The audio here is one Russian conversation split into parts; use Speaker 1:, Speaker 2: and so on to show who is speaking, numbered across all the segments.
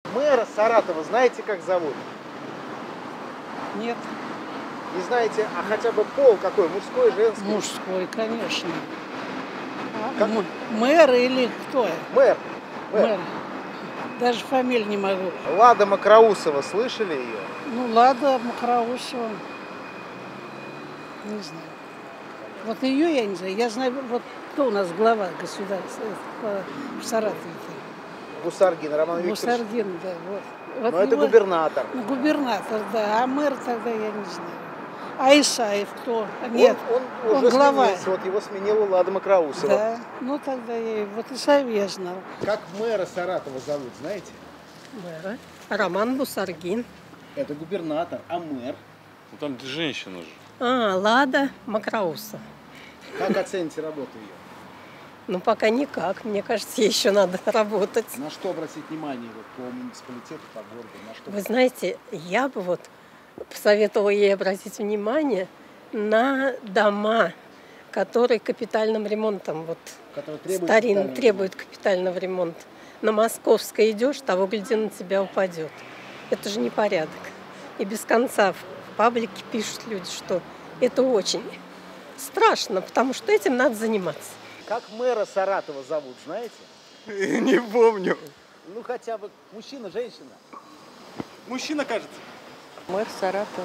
Speaker 1: Мэра Саратова знаете, как зовут?
Speaker 2: Нет,
Speaker 1: Не знаете, а хотя бы пол какой? Мужской, женский?
Speaker 2: мужской, конечно.
Speaker 1: Как?
Speaker 2: Мэр или кто?
Speaker 1: Мэр.
Speaker 2: Мэр. Даже фамилию не могу.
Speaker 1: Лада Макроусова, слышали ее?
Speaker 2: Ну, Лада Макроусова. Не знаю. Вот ее я не знаю. Я знаю, вот кто у нас глава государства в Саратове-то.
Speaker 1: Гусаргин Роман Викторович.
Speaker 2: Гусаргин, да, вот. Вот
Speaker 1: Но это
Speaker 2: его-
Speaker 1: губернатор.
Speaker 2: Ну, губернатор, да. А мэр тогда я не знаю. А Исаев кто? Нет,
Speaker 1: Он уже
Speaker 2: глава.
Speaker 1: сменился, вот его сменила Лада Макроусова.
Speaker 2: Да, ну тогда я вот Исаев я знал.
Speaker 1: Как мэра Саратова зовут, знаете?
Speaker 3: Мэра. Роман Бусаргин.
Speaker 1: Это губернатор, а мэр?
Speaker 4: Ну там женщина же.
Speaker 3: Лада Макроусова.
Speaker 1: Как оцените работу ее?
Speaker 3: Ну, пока никак. Мне кажется, ей еще надо работать.
Speaker 1: На что обратить внимание вот, по муниципалитету, по городу? На что?
Speaker 3: Вы знаете, я бы вот посоветовала ей обратить внимание на дома, которые капитальным ремонтом, вот
Speaker 1: Которые требуют
Speaker 3: старинные,
Speaker 1: капитального
Speaker 3: требуют капитального ремонта. На Московской идешь, того гляди, на тебя упадет. Это же непорядок. И без конца в паблике пишут люди, что это очень страшно, потому что этим надо заниматься.
Speaker 1: Как мэра Саратова зовут, знаете?
Speaker 4: Не помню.
Speaker 1: Ну хотя бы мужчина, женщина.
Speaker 4: Мужчина, кажется.
Speaker 5: Мэр Саратова.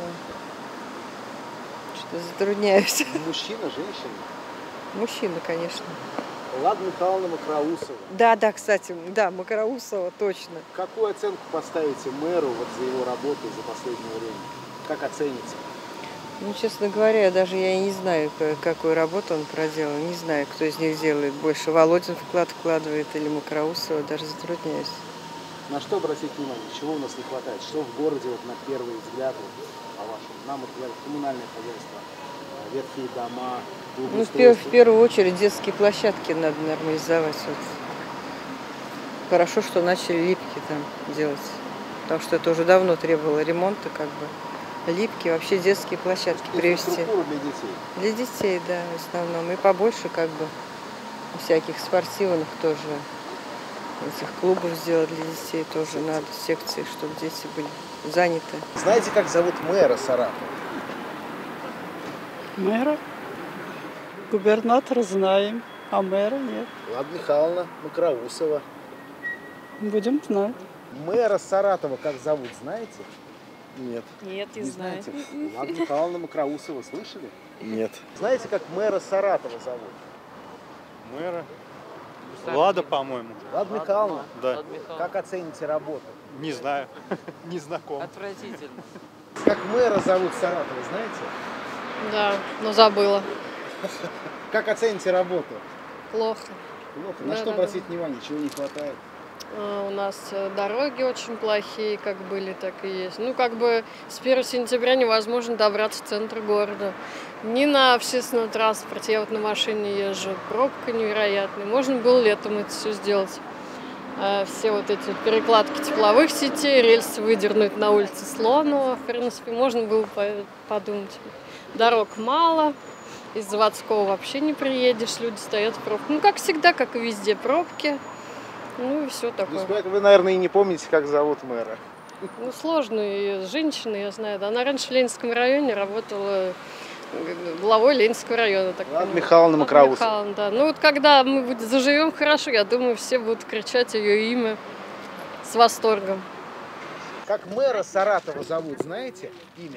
Speaker 5: Что-то затрудняюсь.
Speaker 1: Мужчина, женщина.
Speaker 5: Мужчина, конечно.
Speaker 1: Лада Михайловна Макроусова.
Speaker 5: Да, кстати, да, Макроусова, точно.
Speaker 1: Какую оценку поставите мэру вот за его работу за последнее время? Как оцените?
Speaker 5: Ну, честно говоря, даже я и не знаю, какую работу он проделал. Не знаю, кто из них делает больше. Володин вклад вкладывает или Макроусова, даже затрудняюсь.
Speaker 1: На что обратить внимание? Чего у нас не хватает? Что в городе, вот, на первый взгляд, вот, по-вашему? Нам, вот, говорят, коммунальное хозяйство, ветхие дома,
Speaker 5: Ну, в
Speaker 1: благоустройство.
Speaker 5: первую очередь детские площадки надо нормализовать. Вот. Хорошо, что начали липки там делать. Потому что это уже давно требовало ремонта, как бы. Липки, вообще детские площадки привести.
Speaker 1: Инфраструктура для детей.
Speaker 5: Для детей, да, в основном. И побольше, как бы, всяких спортивных тоже. Этих клубов сделать для детей тоже надо, секции, чтобы дети были заняты.
Speaker 1: Знаете, как зовут мэра Саратова?
Speaker 2: Мэра? Губернатора знаем, а мэра нет.
Speaker 1: Лада Михайловна Макроусова.
Speaker 2: Будем знать.
Speaker 1: Мэра Саратова как зовут, знаете?
Speaker 4: Нет.
Speaker 5: Нет,
Speaker 1: Не знаете? Лада Михайловна Макроусова, слышали?
Speaker 4: Нет.
Speaker 1: Знаете, как мэра Саратова зовут?
Speaker 4: Мэра. Лада, по-моему.
Speaker 1: Лада Михайловна.
Speaker 4: Да.
Speaker 1: Как оцените работу?
Speaker 4: Не знаю. Не знаком.
Speaker 5: Отвратительно.
Speaker 1: Как мэра зовут Саратова, знаете?
Speaker 6: Да, но забыла.
Speaker 1: Как оцените работу?
Speaker 6: Плохо.
Speaker 1: Плохо. На
Speaker 6: Да,
Speaker 1: что
Speaker 6: да,
Speaker 1: обратить внимание? Чего не хватает?
Speaker 6: У нас дороги очень плохие, как были, так и есть. Ну, как бы с 1 сентября невозможно добраться в центр города. Ни на общественном транспорте, я вот на машине езжу, пробка невероятная. Можно было летом это все сделать. Все вот эти вот перекладки тепловых сетей, рельсы выдернуть на улице Слонова, в принципе, можно было подумать. Дорог мало, из Заводского вообще не приедешь, люди стоят в пробках. Ну, как всегда, как и везде, пробки. Ну и все
Speaker 1: То есть
Speaker 6: такое.
Speaker 1: вы, наверное, и не помните, как зовут мэра.
Speaker 6: Ну, сложная женщина, я знаю. Да. Она раньше в Ленинском районе работала главой Ленинского района. Так
Speaker 1: Лада
Speaker 6: понимаю.
Speaker 1: Михайловна
Speaker 6: Лада
Speaker 1: Макроусова.
Speaker 6: Михайловна, да. Ну вот когда мы заживем хорошо, я думаю, все будут кричать ее имя с восторгом.
Speaker 1: Как мэра Саратова зовут, знаете имя?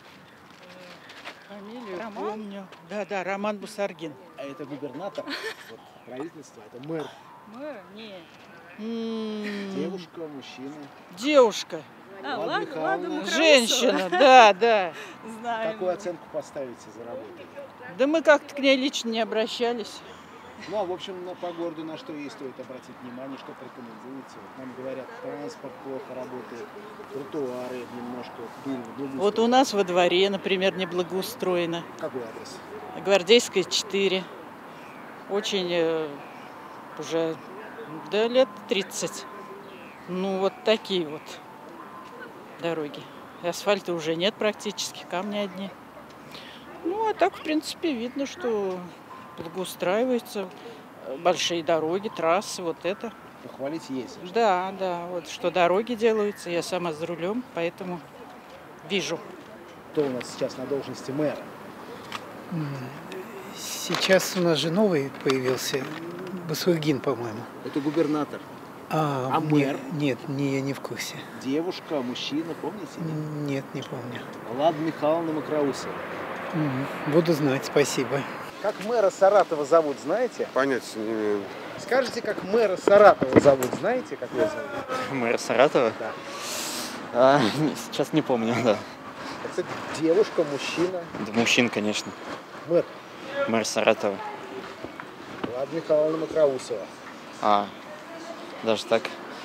Speaker 2: Фамилию помню. Да, Роман Бусаргин.
Speaker 1: А это губернатор вот, правительства, это мэр.
Speaker 2: Мэра? Нет.
Speaker 1: Девушка, мужчина.
Speaker 2: Девушка.
Speaker 1: Лада Михайловна.
Speaker 2: Женщина, да.
Speaker 1: Какую оценку поставите за работу?
Speaker 2: Да мы как-то к ней лично не обращались.
Speaker 1: Ну, а в общем, по городу на что ей стоит обратить внимание, что порекомендуете? Вот нам говорят, транспорт плохо работает, тротуары немножко дым.
Speaker 2: Вот у нас во дворе, например, не благоустроено.
Speaker 1: Какой адрес?
Speaker 2: Гвардейская, 4. Очень уже лет 30. Ну, вот такие вот дороги. Асфальта уже нет практически, камни одни. Ну, а так, в принципе, видно, что благоустраиваются большие дороги, трассы, вот это.
Speaker 1: похвалить есть.
Speaker 7: Да, да, вот что дороги делаются, я сама за рулем, поэтому вижу.
Speaker 1: Кто у нас сейчас на должности мэра?
Speaker 8: Сейчас у нас же новый появился, Басургин, по-моему.
Speaker 1: Это губернатор.
Speaker 8: А
Speaker 1: мэр?
Speaker 8: Нет, я не в курсе.
Speaker 1: Девушка, мужчина, помните?
Speaker 8: Нет, не помню.
Speaker 1: Лада Михайловна Мокроусова.
Speaker 8: Буду знать, спасибо.
Speaker 1: Как мэра Саратова зовут, знаете?
Speaker 9: Понятия не имею.
Speaker 1: Скажите, как мэра Саратова зовут, знаете, как его зовут?
Speaker 10: Мэра Саратова?
Speaker 1: Да.
Speaker 10: Сейчас не помню, да.
Speaker 1: Это девушка, мужчина.
Speaker 10: Да, мужчин, конечно.
Speaker 1: Мэр.
Speaker 10: Мэр Саратова.
Speaker 1: Лада Михайловна Мокроусова.
Speaker 10: Даже так.